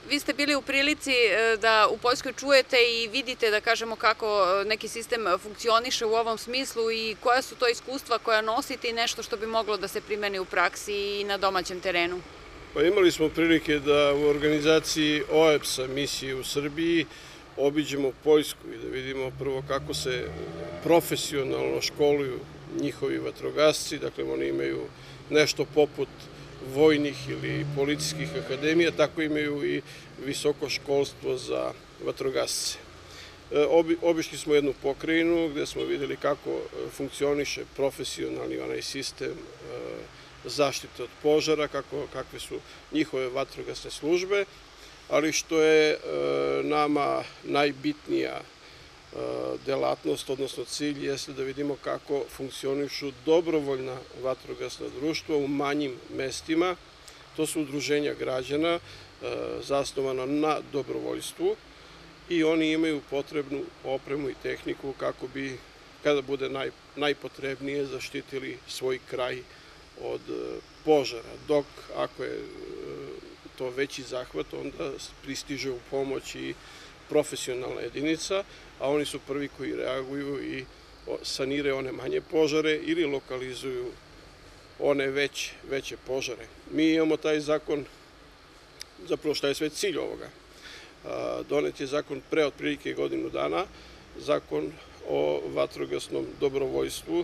Vi ste bili u prilici da u Poljskoj čujete i vidite, da kažemo, kako neki sistem funkcioniše u ovom smislu i koja su to iskustva koja nosite i nešto što bi moglo da se primeni u praksi i na domaćem terenu? Pa imali smo prilike da u organizaciji OEBS-a misije u Srbiji obiđemo Poljsku i da vidimo prvo kako se profesionalno školuju njihovi vatrogasci. Dakle, oni imaju nešto poput vojnih ili policijskih akademija, tako imaju i visoko školstvo za vatrogasce. Obišli smo jednu pokrajinu gde smo videli kako funkcioniše profesionalni onaj sistem zaštite od požara, kakve su njihove vatrogasne službe, ali što je nama najbitnija delatnost, odnosno cilj, jeste da vidimo kako funkcionišu dobrovoljna vatrogasna društva u manjim mestima. To su udruženja građana zasnovana na dobrovoljstvu i oni imaju potrebnu opremu i tehniku kako bi, kada bude najpotrebnije, zaštitili svoj kraj od požara. Dok ako je to veći zahvat, onda pristiže u pomoć i profesionalna jedinica, a oni su prvi koji reaguju i saniraju one manje požare ili lokalizuju one veće požare. Mi imamo taj zakon, zapravo šta je sve cilj ovoga. Donet je zakon pre otprilike godinu dana, zakon o vatrogasnom dobrovoljstvu,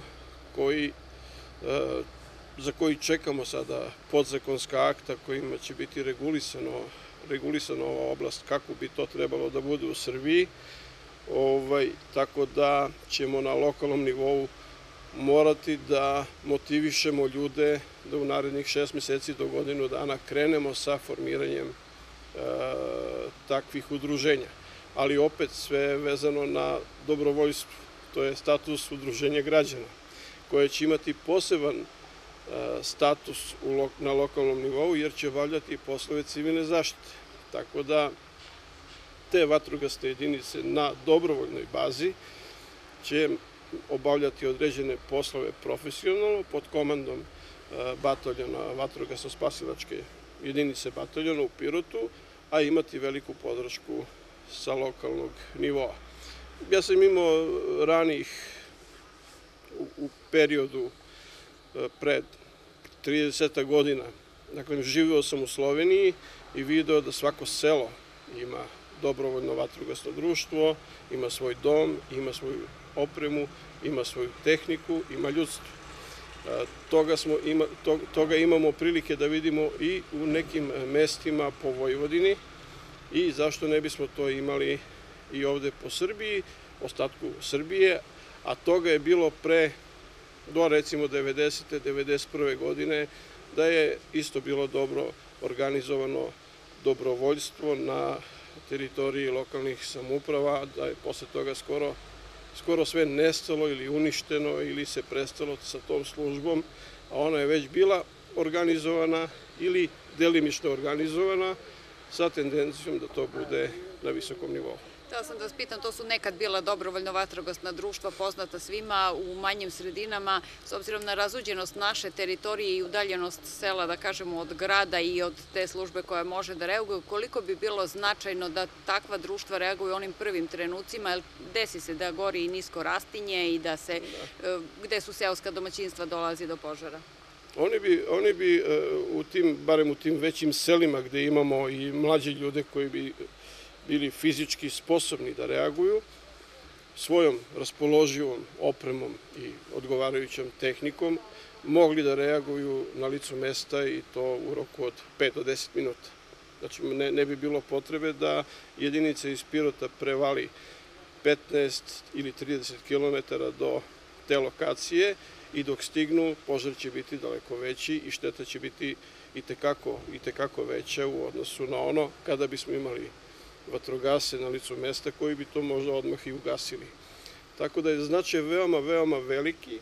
za koji čekamo sada podzakonska akta kojima će biti regulisana ova oblast, kako bi to trebalo da bude u Srbiji, tako da ćemo na lokalnom nivou morati da motivišemo ljude da u narednih 6 meseci do godinu dana krenemo sa formiranjem takvih udruženja. Ali opet sve vezano na dobrovoljstvo, to je status udruženja građana, koje će imati poseban status na lokalnom nivou, jer će obavljati poslove civilne zaštite. Tako da te vatrogasne jedinice na dobrovoljnoj bazi će obavljati određene poslove profesionalno pod komandom bataljona vatrogasno-spasilačke jedinice bataljona u Pirotu, a imati veliku podršku sa lokalnog nivoa. Ja sam imao ranijih u periodu pred 30 godina. Dakle, živeo sam u Sloveniji i video da svako selo ima dobrovoljno vatrogasno društvo, ima svoj dom, ima svoju opremu, ima svoju tehniku, ima ljudstvo. Toga imamo prilike da vidimo i u nekim mestima po Vojvodini i zašto ne bismo to imali i ovde po Srbiji, ostatku Srbije, a toga je bilo pre do recimo 90. 91. godine, da je isto bilo dobro organizovano dobrovoljstvo na teritoriji lokalnih samouprava, da je posle toga skoro sve nestalo ili uništeno ili se prestalo sa tom službom, a ona je već bila organizovana ili delimično organizovana sa tendencijom da to bude na visokom nivou. Htela sam da vas pitam, to su nekad bila dobrovoljno vatrogasna društva poznata svima u manjim sredinama, s obzirom na razuđenost naše teritorije i udaljenost sela, da kažemo, od grada i od te službe koja može da reaguje, koliko bi bilo značajno da takva društva reaguju u onim prvim trenucima, jer desi se da gori i nisko rastinje i da se, gde su seoska domaćinstva, dolazi do požara? Oni bi barem u tim većim selima gde imamo i mlađe ljude koji bi bili fizički sposobni da reaguju, svojom raspoloživom opremom i odgovarajućom tehnikom mogli da reaguju na licu mesta i to u roku od 5 do 10 minuta. Znači, ne bi bilo potrebe da jedinica iz Pirota prevali 15 ili 30 km do te lokacije i dok stignu, požar će biti daleko veći i šteta će biti i tekako veća u odnosu na ono kada bismo imali vatrogasce na licu mesta koji bi to možda odmah i ugasili. Tako da je značaj veoma, veoma veliki.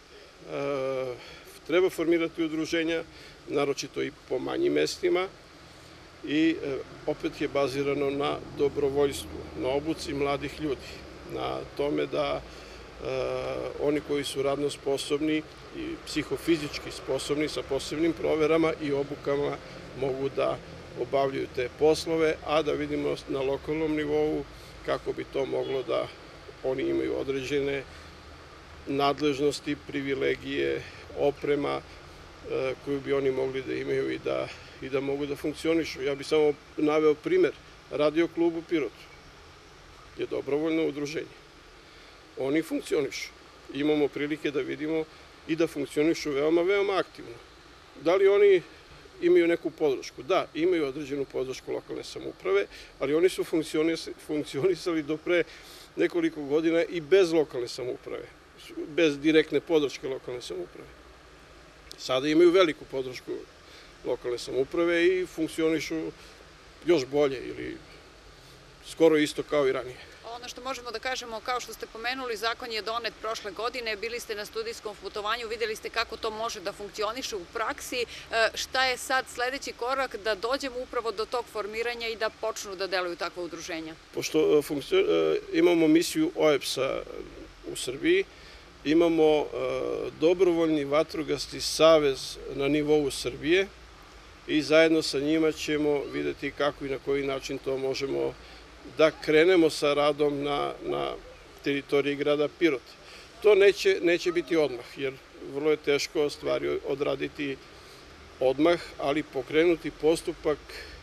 Treba formirati udruženja, naročito i po manjim mestima, i opet je bazirano na dobrovoljstvu, na obuci mladih ljudi, na tome da oni koji su radno sposobni i psihofizički sposobni sa posebnim proverama i obukama mogu da obavljaju te poslove, a da vidimo na lokalnom nivou kako bi to moglo da oni imaju određene nadležnosti, privilegije, oprema koju bi oni mogli da imaju i da mogu da funkcionišu. Ja bih samo naveo primer. Radio klub u Pirotu je dobrovoljno udruženje. Oni funkcionišu. Imamo prilike da vidimo i da funkcionišu veoma, veoma aktivno. Da li oni imaju neku podršku? Da, imaju određenu podršku lokalne samouprave, ali oni su funkcionisali do pre nekoliko godina i bez lokalne samouprave, bez direktne podrške lokalne samouprave. Sada imaju veliku podršku lokalne samouprave i funkcionišu još bolje ili skoro isto kao i ranije. Ono što možemo da kažemo, kao što ste pomenuli, zakon je donet prošle godine, bili ste na studijskom putovanju, videli ste kako to može da funkcioniše u praksi. Šta je sad sledeći korak da dođemo upravo do tog formiranja i da počnu da deluju takva udruženja? Pošto imamo misiju OEBS-a u Srbiji, imamo dobrovoljni vatrogasni savez na nivou Srbije i zajedno sa njima ćemo videti kako i na koji način to možemo da krenemo sa radom na teritoriji grada Pirota. To neće biti odmah, jer vrlo je teško stvari odraditi odmah, ali pokrenuti postupak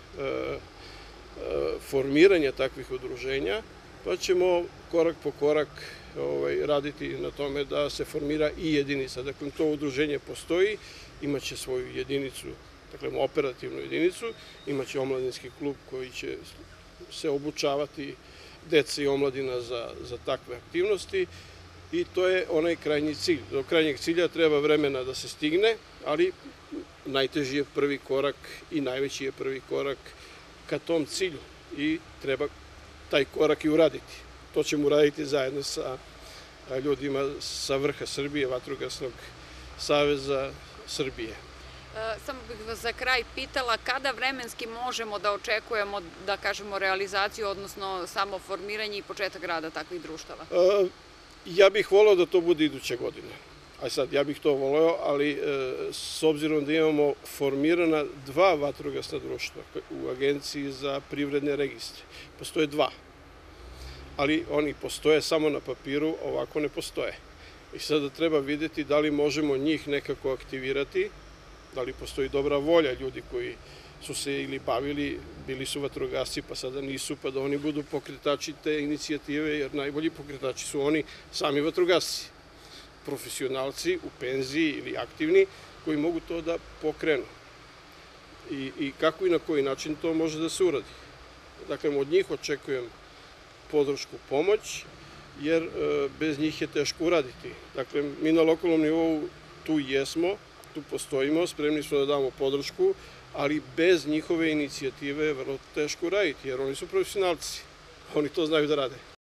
formiranja takvih udruženja, pa ćemo korak po korak raditi na tome da se formira i jedinica. Dakle, to udruženje postoji, imaće svoju jedinicu, dakle, operativnu jedinicu, imaće omladinski klub koji će se obučavati deca i omladina za takve aktivnosti i to je onaj krajnji cilj. Do krajnjeg cilja treba vremena da se stigne, ali najteži je prvi korak i najveći je prvi korak ka tom cilju i treba taj korak i uraditi. To ćemo uraditi zajedno sa ljudima sa vrha Srbije, Vatrogasnog saveza Srbije. Samo bih vas za kraj pitala kada vremenski možemo da očekujemo, da kažemo, realizaciju, odnosno samo formiranje i početak rada takvih društava? Ja bih voleo da to bude iduće godine. A sad, ja bih to voleo, ali s obzirom da imamo formirana 2 vatrogasna društva u Agenciji za privredne registre. Postoje 2, ali oni postoje samo na papiru, ovako ne postoje. I sada treba videti da li možemo njih nekako aktivirati, da li postoji dobra volja ljudi koji su se ili bavili, bili su vatrogasci pa sada nisu, pa da oni budu pokretači te inicijative, jer najbolji pokretači su oni sami vatrogasci, profesionalci u penziji ili aktivni koji mogu to da pokrenu. I kako i na koji način to može da se uradi. Dakle, od njih očekujem podršku, pomoć, jer bez njih je teško uraditi. Dakle, mi na lokalnom nivou tu jesmo, tu postojimo, spremni smo da damo podršku, ali bez njihove inicijative je vrlo teško raditi, jer oni su profesionalci, oni to znaju da rade.